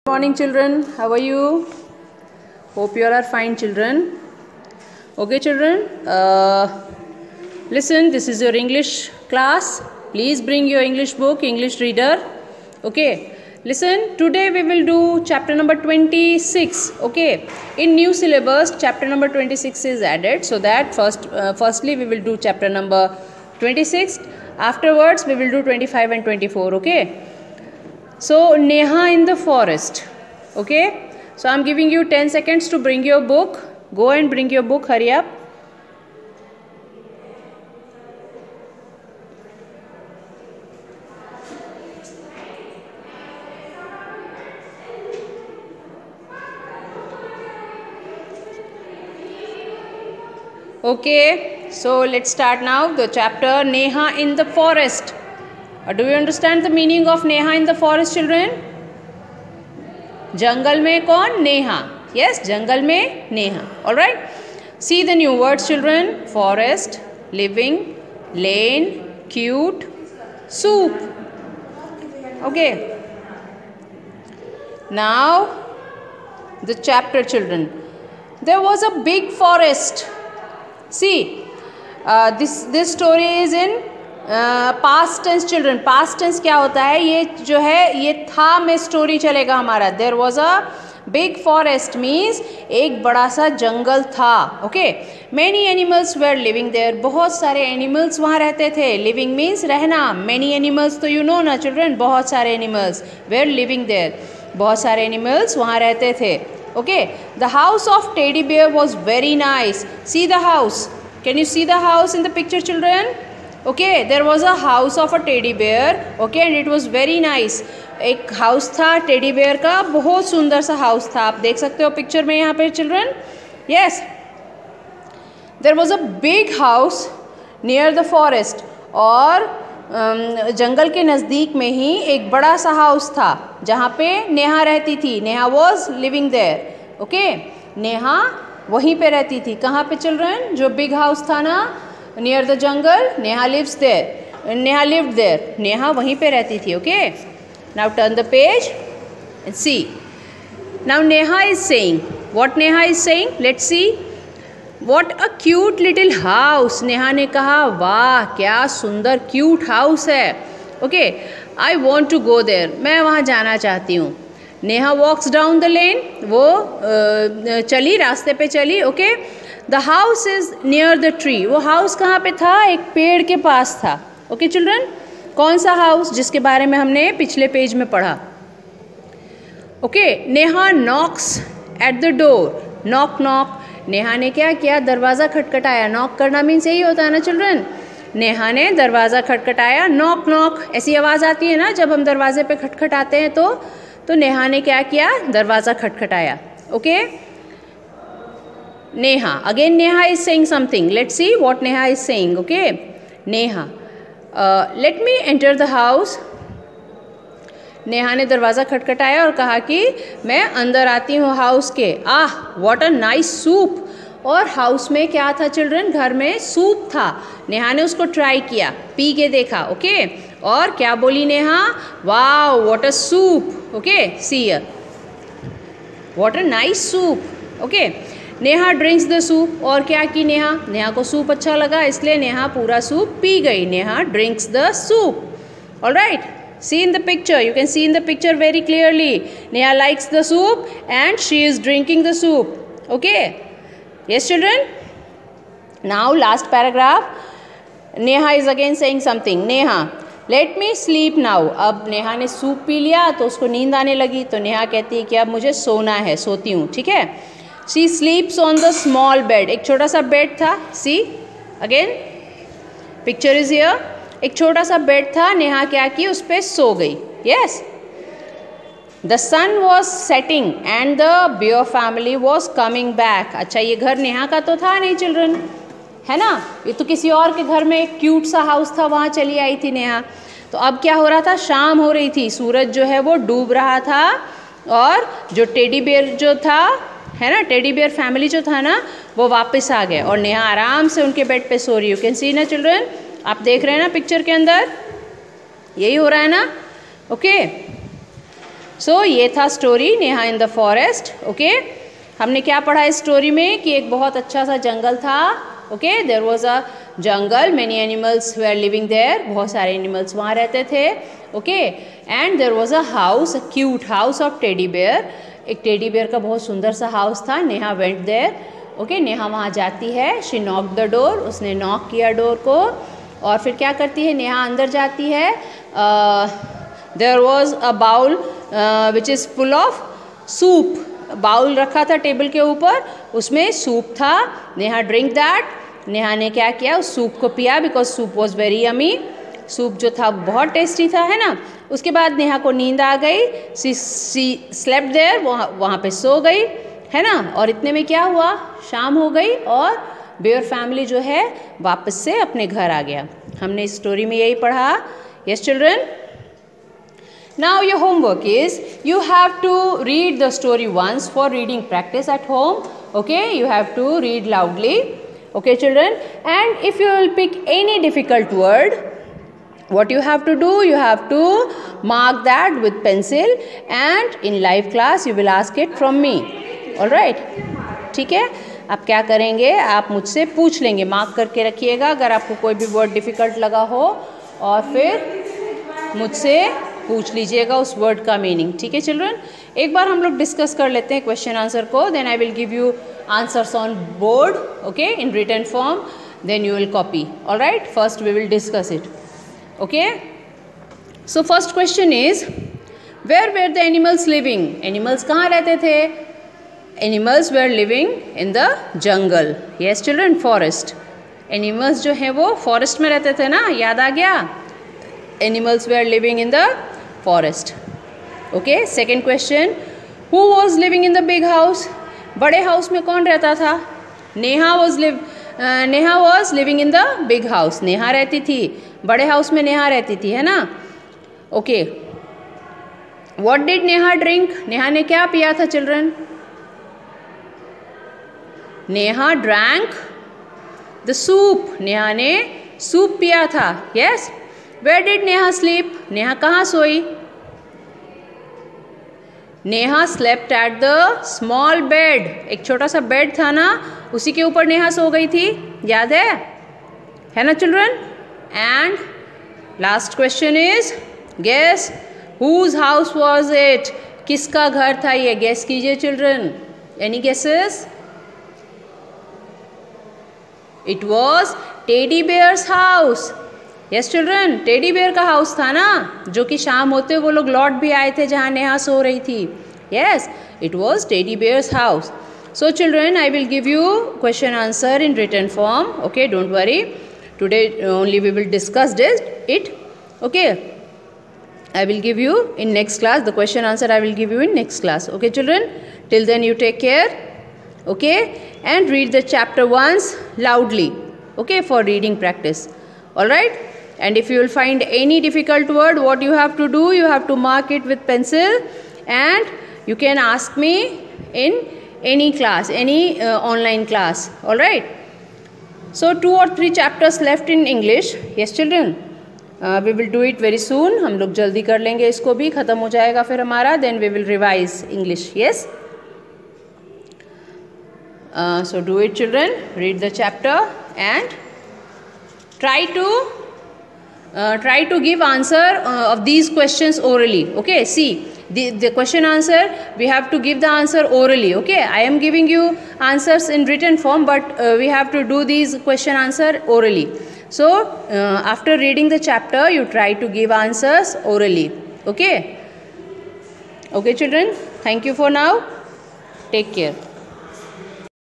Morning children, how are you? Hope you all are fine children. Okay children, listen, this is your English class. Please bring your English book, English reader. Okay, listen, today we will do chapter number 26. Okay, in new syllabus chapter number 26 is added, so that firstly we will do chapter number 26. Afterwards we will do 25 and 24. Okay, so Neha in the forest. Okay, so I am giving you 10 seconds to bring your book. Go and bring your book, hurry up. Okay, so let's start now the chapter Neha in the forest. Do you understand the meaning of Neha in the forest children? जंगल में कौन? Neha. Yes, जंगल में Neha. All right. See the new words children. Forest, living, lane, cute, soup. Okay. Now the chapter children. There was a big forest. See, this story is in past tense children. Past tense क्या होता है? ये जो है ये था में story चलेगा हमारा. There was a big forest means एक बड़ा सा जंगल था. Okay, many animals were living there. बहुत सारे एनिमल्स वहाँ रहते थे. लिविंग मीन्स रहना. मैनी एनिमल्स तो यू नो ना चिल्ड्रन, बहुत सारे एनिमल्स वेर लिविंग देयर. बहुत सारे एनिमल्स वहाँ रहते थे. Okay, the house of teddy bear was very nice. See the house. Can you see the house in the picture children? Okay, there was a house of a teddy bear. Okay, and it was very nice. एक house था teddy bear का, बहुत सुंदर सा house था. आप देख सकते हो पिक्चर में यहाँ पे children. Yes, there was a big house near the forest. और जंगल के नज़दीक में ही एक बड़ा सा हाउस था जहाँ पे नेहा रहती थी. Neha was living there. Okay, Neha वहीं पे रहती थी. कहाँ पे चिल्ड्रन? जो बिग हाउस था ना near the jungle, Neha lives there. Neha lived there. Neha वहीं पे रहती थी. Okay, now turn the page and see. Now Neha is saying. What Neha is saying? Let's see. What a cute little house. Neha ने कहा वाह क्या सुंदर क्यूट हाउस है. Okay, I want to go there. मैं वहाँ जाना चाहती हूँ. Neha walks down the lane. वो चली, रास्ते पे चली. Okay, the house is near the tree. वो हाउस कहाँ पे था? एक पेड़ के पास था. ओके चिल्ड्रन, कौन सा हाउस? जिसके बारे में हमने पिछले पेज में पढ़ा. Okay, Neha knocks at the door. Knock knock. Neha ने क्या किया? दरवाज़ा खटखटाया. नॉक करना मीन्स यही होता है ना चिल्ड्रन. नेहा ने दरवाज़ा खटखटाया. नॉक नॉक ऐसी आवाज़ आती है ना जब हम दरवाजे पे खटखटाते हैं. तो नेहा ने क्या किया? दरवाज़ा खटखटाया. Okay, Neha. Again Neha is saying something. Let's see what Neha is saying. Okay, Neha. Let me enter the house. Neha ने दरवाज़ा खटखटाया और कहा कि मैं अंदर आती हूँ हाउस के. what a nice soup. और हाउस में क्या था चिल्ड्रन? घर में सूप था. नेहा ने उसको ट्राई किया, पी के देखा. ओके, और क्या बोली Neha? Wow what a soup. Okay, see here. what a nice soup. Okay, Neha drinks the soup. और क्या की नेहा? नेहा को सूप अच्छा लगा इसलिए नेहा पूरा सूप पी गई. Neha drinks the soup. All right, see in the picture. You can see in the picture very clearly. Neha likes the soup and she is drinking the soup. Okay, yes children. Now last paragraph. Neha is again saying something. Neha let me sleep now. अब नेहा ने soup P लिया तो उसको नींद आने लगी. तो नेहा कहती है कि अब मुझे सोना है, सोती हूँ. ठीक है. She sleeps on the small bed. एक छोटा सा बेड था. See again, picture is here. एक छोटा सा बेड था. नेहा क्या की? उस पर सो गई. Yes. The sun was setting and the bear family was coming back. अच्छा, ये घर नेहा का तो था नहीं चिल्ड्रन, है ना? ये तो किसी और के घर में एक क्यूट सा हाउस था, वहाँ चली आई थी नेहा. तो अब क्या हो रहा था? शाम हो रही थी. सूरज जो है वो डूब रहा था. और जो टेडी बेयर जो था है ना, टेडी बेयर फैमिली जो था ना, वो वापस आ गए. और नेहा आराम से उनके बेड पे सो रही. यू कैन सी ना चिल्ड्रन. आप देख रहे हैं ना पिक्चर के अंदर, यही हो रहा है ना. ओके, सो ये था story Neha in the forest. Okay, हमने क्या पढ़ा इस स्टोरी में कि एक बहुत अच्छा सा जंगल था. Okay, there was a jungle, many animals were living there, बहुत सारे एनिमल्स वहाँ रहते थे. Okay, and there was a house, a cute house of teddy bear. एक टेडी बेयर का बहुत सुंदर सा हाउस था. Neha went there. Okay, Neha वहाँ जाती है. शी नॉक द डोर, उसने नॉक किया डोर को, और फिर क्या करती है, नेहा अंदर जाती है. There was a bowl which is full of soup. Bowl रखा था टेबल के ऊपर, उसमें सूप था. Neha drink that. नेहा ने क्या किया, उस सूप को पिया, because soup was very yummy. Soup जो था बहुत टेस्टी था, है ना. उसके बाद नेहा को नींद आ गई. सी स्लेप्ट देयर, वहाँ पे सो गई, है ना. और इतने में क्या हुआ, शाम हो गई और बेयर फैमिली जो है वापस से अपने घर आ गया. हमने इस स्टोरी में यही पढ़ा. Yes children, now your homework is you have to read the story once for reading practice at home. Okay, you have to read loudly. Okay children, and if you will pick any difficult word, what you have to do, you have to mark that with pencil, and in live class you will ask it from me. All right, ठीक है. आप क्या करेंगे, आप मुझसे पूछ लेंगे, mark करके रखिएगा अगर आपको कोई भी वर्ड डिफ़िकल्ट लगा हो, और फिर मुझसे पूछ लीजिएगा उस वर्ड का मीनिंग. ठीक है चिल्ड्रन, एक बार हम लोग डिस्कस कर लेते हैं क्वेश्चन आंसर को. Then I will give you answers on board, okay, in written form. Then you will copy. All right, first we will discuss it. Okay, so first question is, where were the animals living. Animals कहाँ रहते थे. Animals were living in the jungle. Yes children, forest. Animals जो हैं वो forest में रहते थे ना, याद आ गया. Animals were living in the forest. Okay, second question, who was living in the big house. बड़े हाउस में कौन रहता था. Neha was living in the big house. Neha रहती थी बड़े हाउस में, नेहा रहती थी, है ना. Okay, what did Neha drink. Neha ने क्या पिया था children. Neha drank the soup. Neha ने सूप पिया था. Yes. Where did Neha sleep. Neha कहाँ सोई. Neha slept at the small bed. एक छोटा सा बेड था ना, उसी के ऊपर नेहा सो गई थी, याद है ना children. And last question is, guess whose house was it. किसका घर था ये, गेस कीजिए children. Any guesses. It was teddy bear's house. Yes children, teddy bear का हाउस था ना, जो कि शाम होते वो लोग लौट भी आए थे जहाँ नेहा सो रही थी. Yes, it was teddy bear's house. So children, I will give you question answer in written form. Okay, don't worry, today only we will discuss it. Okay, I will give you in next class, the question answer I will give you in next class. Okay children, till then you take care. Okay, and read the chapter once loudly. Okay, for reading practice. All right, and if you will find any difficult word, what you have to do, you have to mark it with pencil, and you can ask me in any class, any online class. All right, so 2 or 3 chapters left in English. Yes children, we will do it very soon. हम लोग जल्दी कर लेंगे, इसको भी ख़त्म हो जाएगा फिर हमारा. Then we will revise English. Yes, so do it children. Read the chapter and try to give answer of these questions orally. Okay, see the question answer, we have to give the answer orally. Okay, I am giving you answers in written form, but we have to do these question answer orally. So after reading the chapter, you try to give answers orally. Okay, okay children, thank you for now. Take care.